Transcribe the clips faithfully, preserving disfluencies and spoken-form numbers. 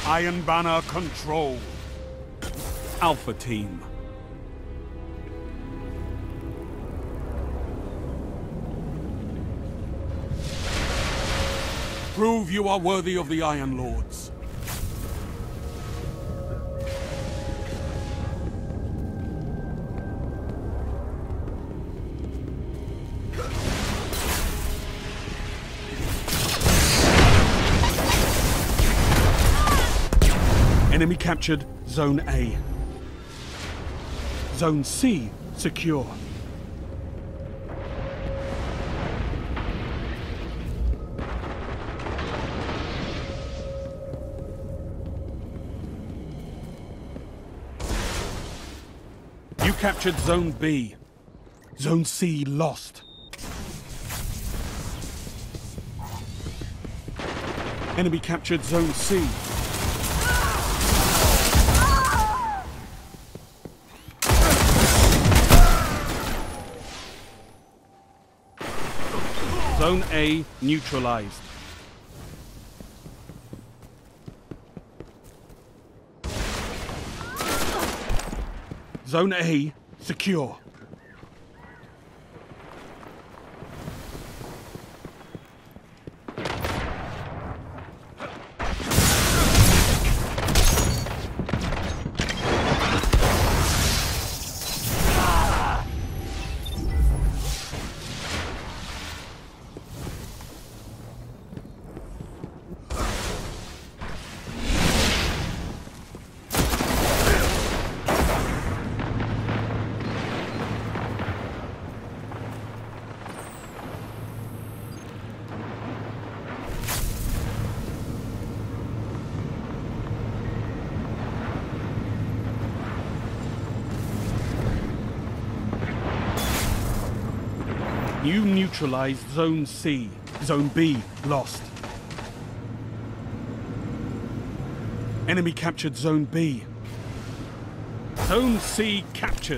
Iron Banner control. Alpha Team. Prove you are worthy of the Iron Lords. Enemy captured Zone A. Zone C secure. You captured Zone B. Zone C lost. Enemy captured Zone C. Zone A neutralized. Zone A secure. You neutralized Zone C. Zone B lost. Enemy captured Zone B. Zone C captured.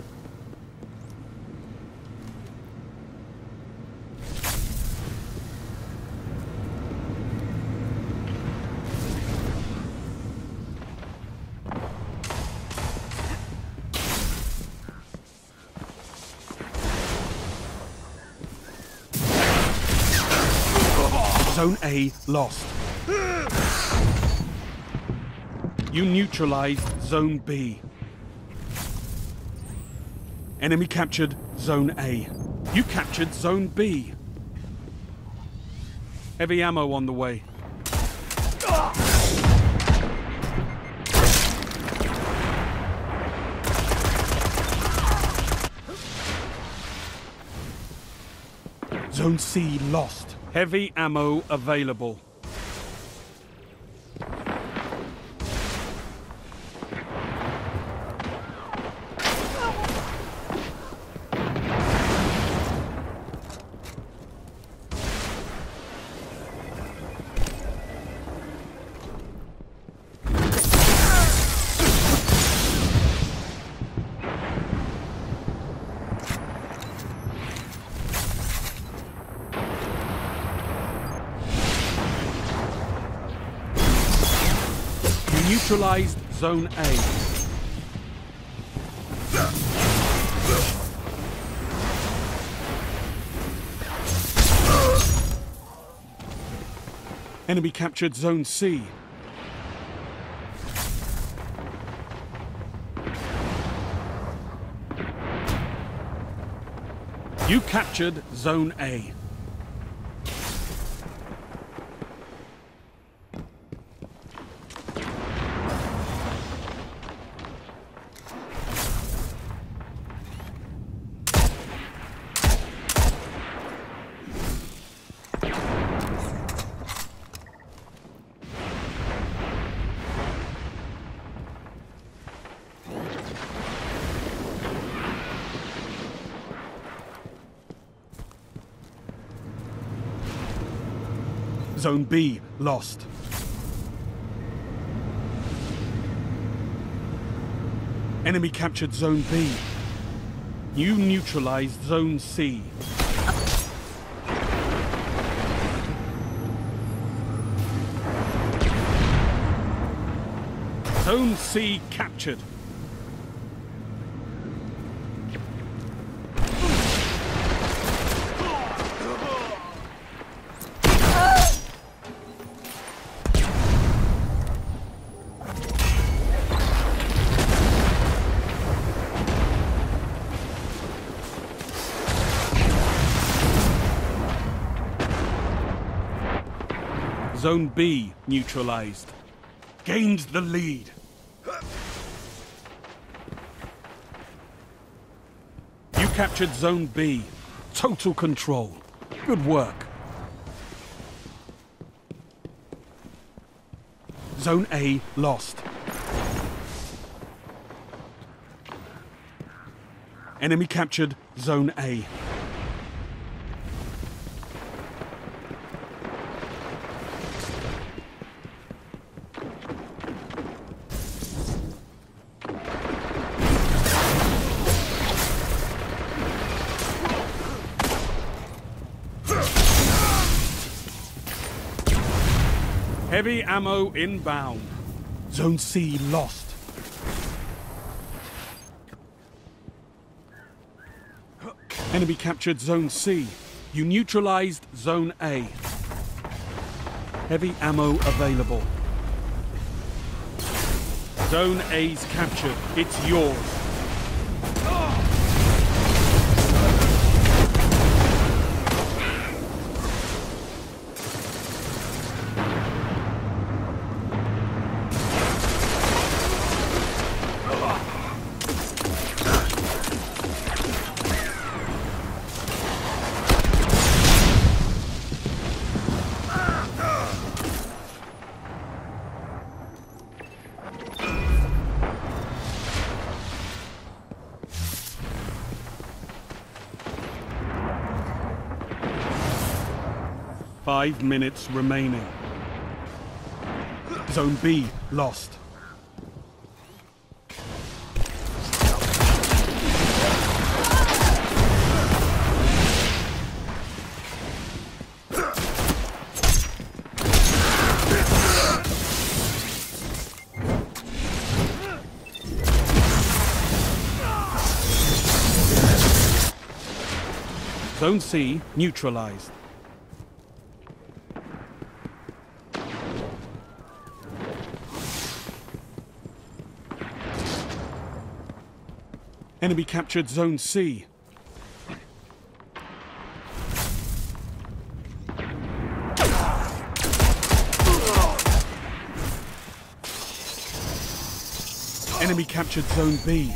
Zone A lost. You neutralized Zone B. Enemy captured Zone A. You captured Zone B. Heavy ammo on the way. Zone C lost. Heavy ammo available. Neutralized Zone A. Enemy captured Zone C. You captured Zone A. Zone B lost. Enemy captured Zone B. You neutralized Zone C. Zone C captured. Zone B neutralized. Gained the lead. You captured Zone B. Total control. Good work. Zone A lost. Enemy captured Zone A. Heavy ammo inbound. Zone C lost. Enemy captured Zone C. You neutralized Zone A. Heavy ammo available. Zone A's captured. It's yours. Five minutes remaining. Zone B lost. Zone C neutralized. Enemy captured Zone C. Enemy captured Zone B.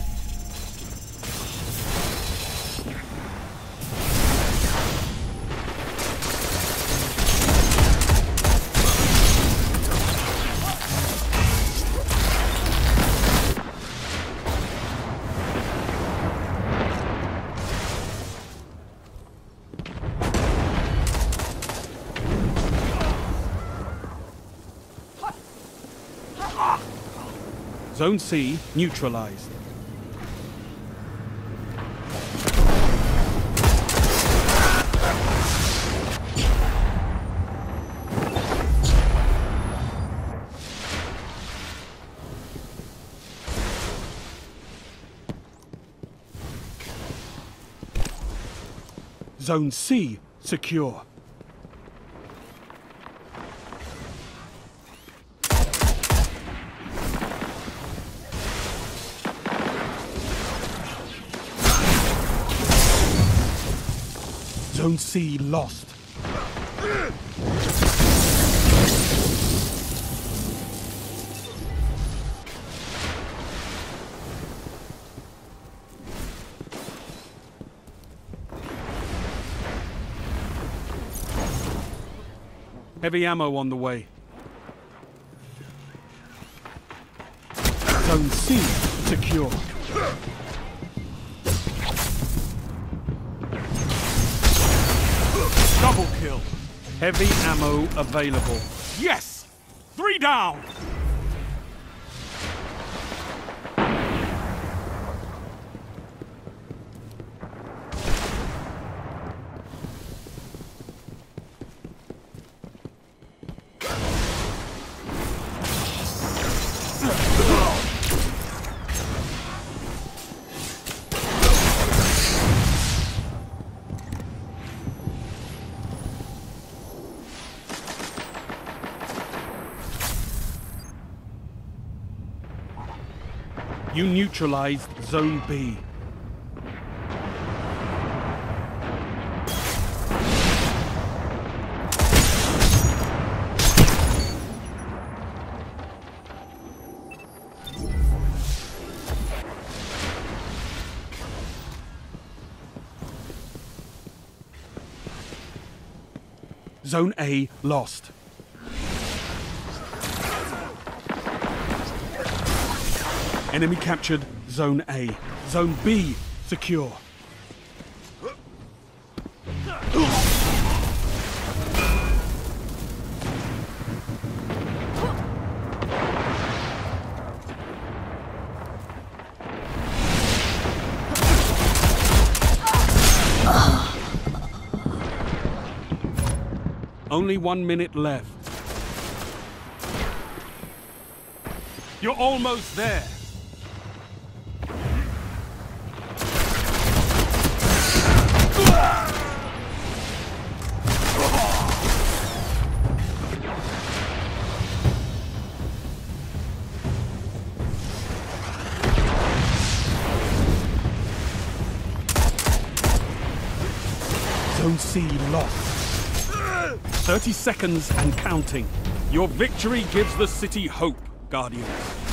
Zone C neutralized. Zone C secure. Zone C lost. Heavy ammo on the way. Zone C secure. Double kill. Heavy ammo available. Yes! Three down! You neutralized Zone B. Zone A lost. Enemy captured Zone A. Zone B secure. Only one minute left. You're almost there. Zone C lost. thirty seconds and counting. Your victory gives the city hope, Guardians.